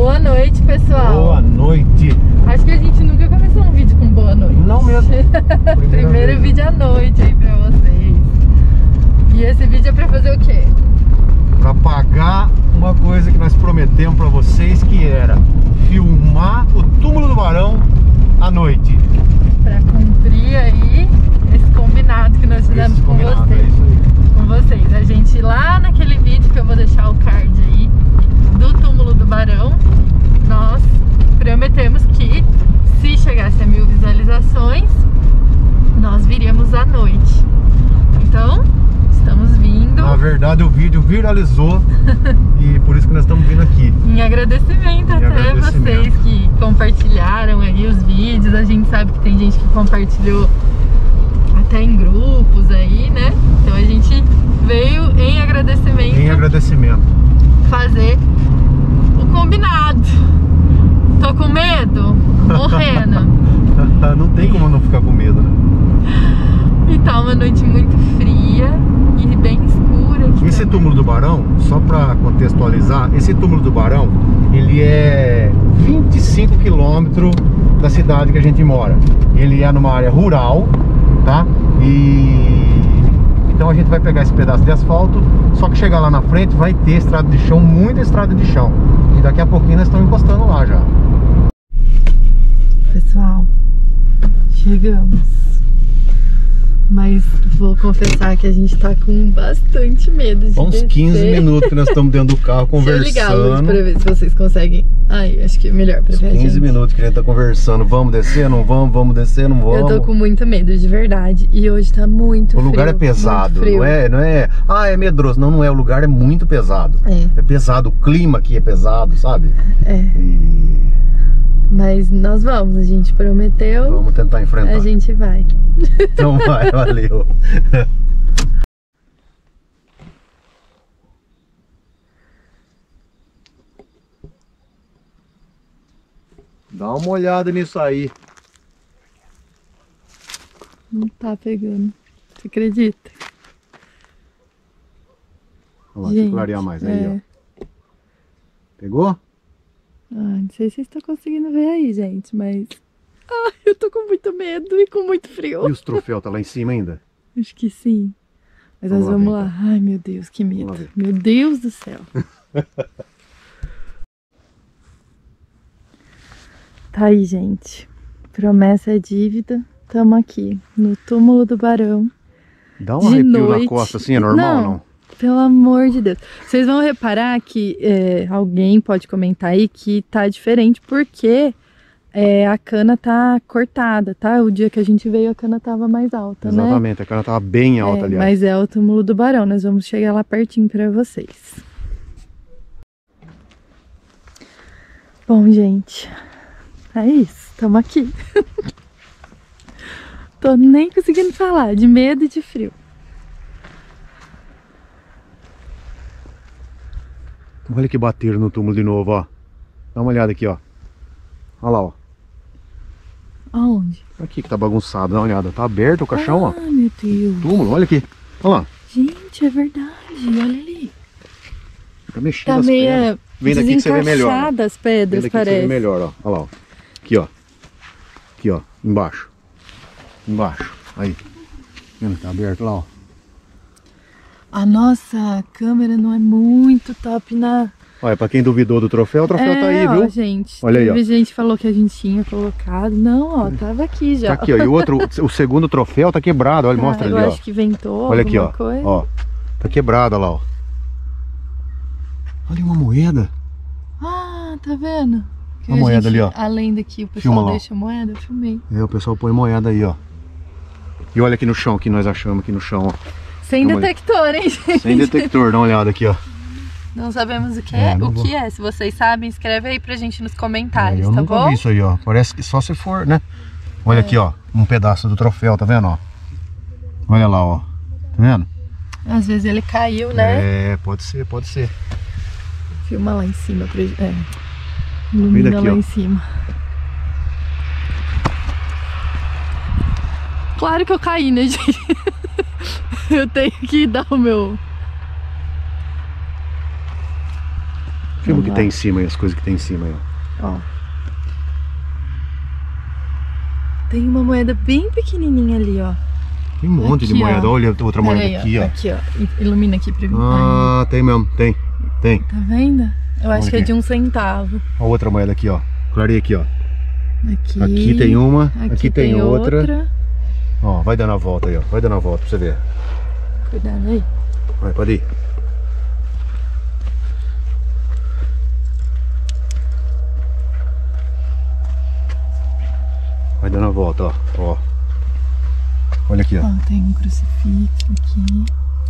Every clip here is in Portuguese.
Boa noite, pessoal. Boa noite. Acho que a gente nunca começou um vídeo com boa noite. Não mesmo. Primeiro vídeo à noite aí pra vocês. E esse vídeo é pra fazer o quê? Pra pagar uma coisa que nós prometemos pra vocês, que era filmar o túmulo do Barão à noite. Pra cumprir aí esse combinado que nós fizemos com vocês. É isso aí. Com vocês. A gente lá naquele vídeo que eu vou deixar o card aí do túmulo do Barão, nós prometemos que se chegasse a 1000 visualizações, nós viríamos à noite. Então, estamos vindo. Na verdade, o vídeo viralizou e por isso que nós estamos vindo aqui. Em agradecimento até vocês que compartilharam aí os vídeos. A gente sabe que tem gente que compartilhou até em grupos aí, né? Então a gente veio em agradecimento. Em agradecimento. Fazer o combinado. Tô com medo? Morrendo. Não tem como não ficar com medo, né? E tá uma noite muito fria e bem escura aqui. Esse túmulo do Barão, só pra contextualizar, esse túmulo do Barão, ele é 25 quilômetros da cidade que a gente mora. Ele é numa área rural, tá? Então a gente vai pegar esse pedaço de asfalto, só que chegar lá na frente vai ter estrada de chão, muita estrada de chão. E daqui a pouquinho nós estamos encostando lá já. Pessoal, chegamos. Mas vou confessar que a gente tá com bastante medo de Uns descer. 15 minutos que nós estamos dentro do carro conversando. Deixa eu ligar a luz pra ver se vocês conseguem. Ai, acho que é melhor pra ver a 15 gente. minutos que a gente tá conversando. Vamos descer, não vamos? Vamos descer, não vamos? Eu tô com muito medo, de verdade. E hoje tá muito frio. O lugar é pesado, não é? Ah, é medroso. Não é. O lugar é muito pesado. É pesado. O clima aqui é pesado, sabe? Mas nós vamos, a gente prometeu. Vamos tentar enfrentar. A gente vai. Então vai, valeu. Dá uma olhada nisso aí. Não tá pegando. Você acredita? Olha lá, deixa eu clarear mais aí, ó. Pegou? Não sei se vocês estão conseguindo ver aí, gente, mas... Ai, eu tô com muito medo e com muito frio. E os troféus tá lá em cima ainda? Acho que sim. Mas nós vamos lá. Ai, meu Deus, que medo. Meu Deus do céu. Tá aí, gente. Promessa é dívida. Tamo aqui, no túmulo do Barão. Dá um arrepio na costa assim, é normal não? Pelo amor de Deus. Vocês vão reparar que alguém pode comentar aí que tá diferente porque a cana tá cortada, tá? O dia que a gente veio a cana tava mais alta, né? Exatamente, a cana tava bem alta, aliás. Mas é o túmulo do Barão, nós vamos chegar lá pertinho pra vocês. Bom, gente, é isso, tamo aqui. Tô nem conseguindo falar, de medo e de frio. Olha que bateram no túmulo de novo, ó. Dá uma olhada aqui, ó. Olha lá, ó. Aonde? Aqui que tá bagunçado, dá uma olhada. Tá aberto o caixão, ó. Ah, meu Deus. Túmulo, olha aqui. Olha lá. Gente, é verdade, olha ali. Tá mexendo Tá as meio pedras. Vem daqui que você vê melhor. desencaixada as pedras, Vem daqui parece. que você vê melhor, ó. Olha lá, ó. Aqui, ó. Aqui, ó. Embaixo. Embaixo. Aí. Vendo? Tá aberto lá, ó. A nossa câmera não é muito top na... Olha, pra quem duvidou do troféu, o troféu tá aí, viu? Ó, gente, olha aí, ó. A gente falou que a gente tinha colocado. Não, ó, tava aqui já. Tá aqui, ó. E o outro, o segundo troféu tá quebrado. Olha, mostra ali, ó. Eu acho que ventou. Olha aqui, ó. Coisa. Ó. Tá quebrado, olha lá, ó. Olha uma moeda. Ah, tá vendo? Que a moeda ali, ó. Além daqui, o pessoal Filma lá, deixa moeda, eu filmei. O pessoal põe moeda aí, ó. E olha aqui no chão, que nós achamos aqui no chão, ó. Sem detector, hein, gente? Sem detector, dá uma olhada aqui, ó. Não sabemos o que é. Que é? Se vocês sabem, escreve aí pra gente nos comentários, eu tá nunca bom? vi isso aí, ó. Parece que só se for, né? Olha aqui, ó. Um pedaço do troféu, tá vendo, ó? Olha lá, ó. Tá vendo? Às vezes ele caiu, né? É, pode ser, pode ser. Filma lá em cima pra... ilumina daqui, lá ó. em cima. Claro que eu caí, né, gente? Eu tenho que dar o meu... Filma o que tem em cima aí, as coisas que tem em cima aí, ó. Tem uma moeda bem pequenininha ali, ó. Tem um monte de moeda. Olha outra moeda aqui, ó. Aqui, ó. Ilumina aqui pra mim. Ah, tem mesmo. Tem. Tá vendo? Eu acho que é de 1 centavo. A outra moeda aqui, ó. Clarei aqui, ó. Aqui tem uma. Aqui tem outra. Ó, vai dando a volta aí, ó. Vai dando a volta pra você ver. Cuidado aí. Vai, pode ir. Vai dando a volta, ó. Olha aqui, ó. Tem um crucifixo aqui.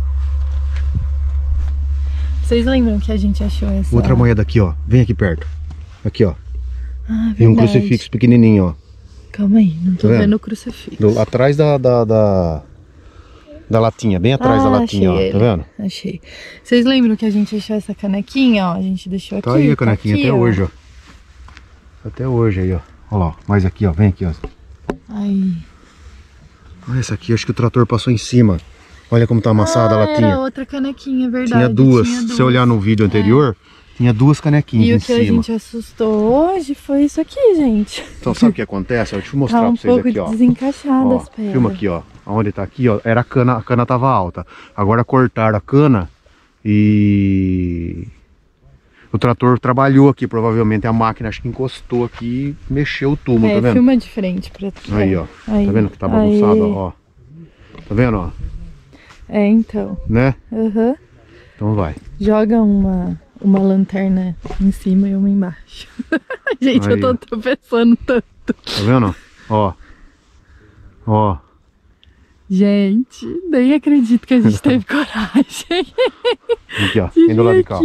Vocês lembram que a gente achou essa... Outra moeda aqui, ó. Vem aqui perto. Aqui, ó. Ah, tem um crucifixo pequenininho, ó. Calma aí, não tô vendo o crucifixo. Atrás da latinha, bem atrás da latinha, ó. Tá vendo? Achei. Vocês lembram que a gente achou essa canequinha, ó? A gente deixou aqui. Tá aí a canequinha, aqui, até hoje, ó. Até hoje aí, ó. Olha lá, mais aqui, ó. Vem aqui, ó. Aí. Olha essa aqui, acho que o trator passou em cima. Olha como tá amassada a latinha. Era outra canequinha, verdade. Tinha duas. Se você olhar no vídeo anterior, tinha 2 canequinhas em cima. E o que a gente assustou hoje foi isso aqui, gente. Então sabe o que acontece? Deixa eu mostrar tá pra vocês aqui, ó. um pouco desencaixada as pedras. Filma aqui, ó. Onde tá aqui, ó, era a cana tava alta. Agora cortaram a cana e... o trator trabalhou aqui, provavelmente a máquina acho que encostou aqui e mexeu o túmulo, tá vendo? Filma de frente pra tu. Aí, ó. Aí. Tá vendo que tá bagunçado, ó. Tá vendo, ó? Então. Né? Aham. Então vai. Joga uma lanterna em cima e uma embaixo. Gente, aí. Eu tô tropeçando tanto. Tá vendo? Ó. Ó. Gente, nem acredito que a gente teve coragem. Aqui, ó. Indo lá de cá.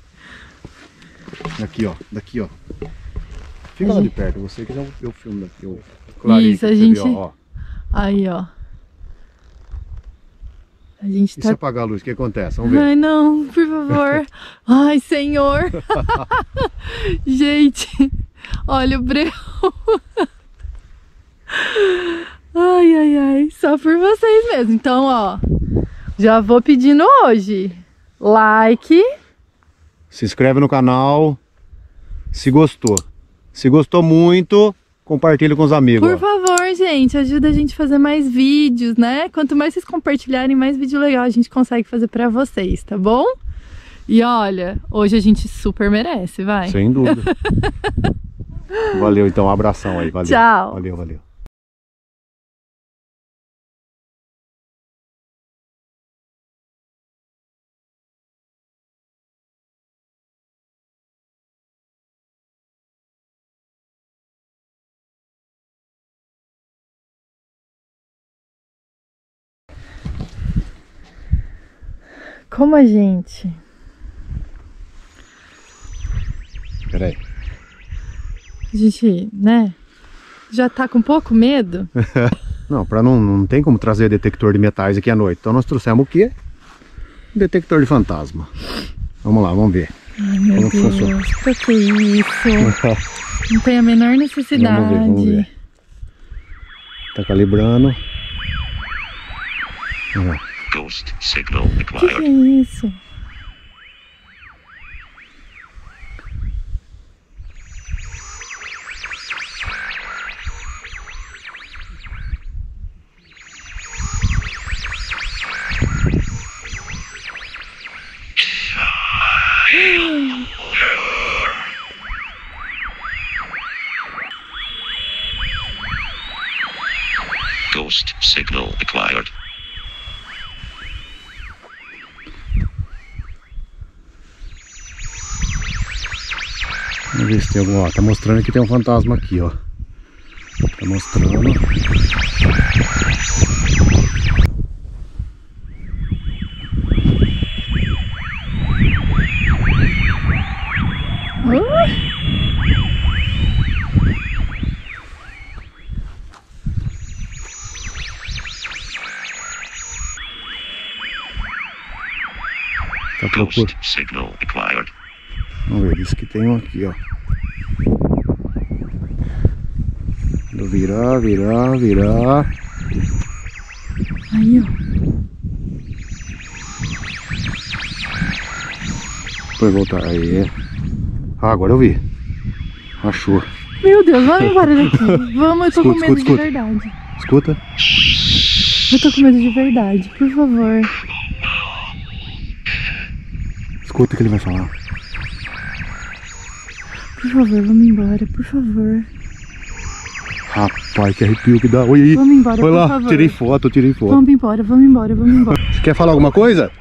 Aqui, ó. Daqui, ó. Fica lá de perto. Você quiser eu filmo daqui. Eu isso, a gente... Viu, ó. Aí, ó. A gente e se apagar a luz, o que acontece? Vamos ver. Ai, não, por favor. Ai, senhor. Gente, olha o breu. Ai, ai, ai. Só por vocês mesmo. Então, ó, já vou pedindo hoje. Like. Se inscreve no canal. Se gostou. Se gostou muito, compartilha com os amigos. Por favor, gente, ajuda a gente a fazer mais vídeos, né? Quanto mais vocês compartilharem, mais vídeo legal a gente consegue fazer pra vocês, tá bom? E olha, hoje a gente super merece, vai. Sem dúvida. Valeu, então, um abração aí, valeu. Tchau. Valeu, valeu. Como a gente... Peraí. A gente, né, já tá com pouco medo. Não, não tem como trazer detector de metais aqui à noite. Então nós trouxemos o quê? Um detector de fantasma. Vamos lá, vamos ver. Ai, meu como Deus, funciona. Que isso? Não tem a menor necessidade. Vamos ver. Tá calibrando. Ghost signal acquired. Que é isso? Ghost signal acquired. Vamos ver se tem algum, ó, tá mostrando que tem um fantasma aqui, ó. Tá mostrando. Tá procurando. Signal acquired. Vamos ver, diz que tem um aqui, ó. Vou virar. Aí, ó. Depois voltar aí. Ah, agora eu vi. Achou. Meu Deus, vamos embora daqui. Vamos, eu tô com medo escuta. de verdade. Escuta. Eu tô com medo de verdade, por favor. Escuta o que ele vai falar. Por favor, vamos embora, por favor. Rapaz, que arrepio que dá. Olha aí. Vamos embora, Olha por lá, favor. tirei foto. Vamos embora, vamos embora, vamos embora. Você quer falar alguma coisa?